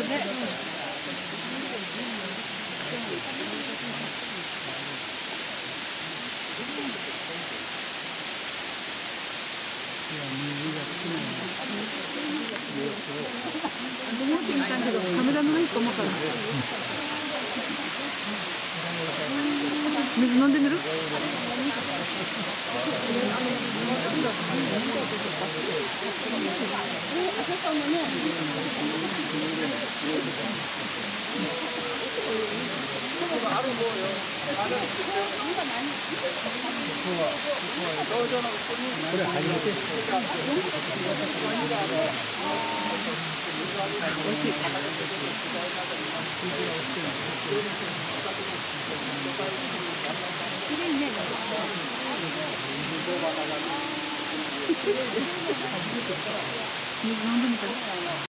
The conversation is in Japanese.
カメラのないと思ったら。水飲んでみる？ これ初めて。美味しい。 きれいね。水飲んでみたら。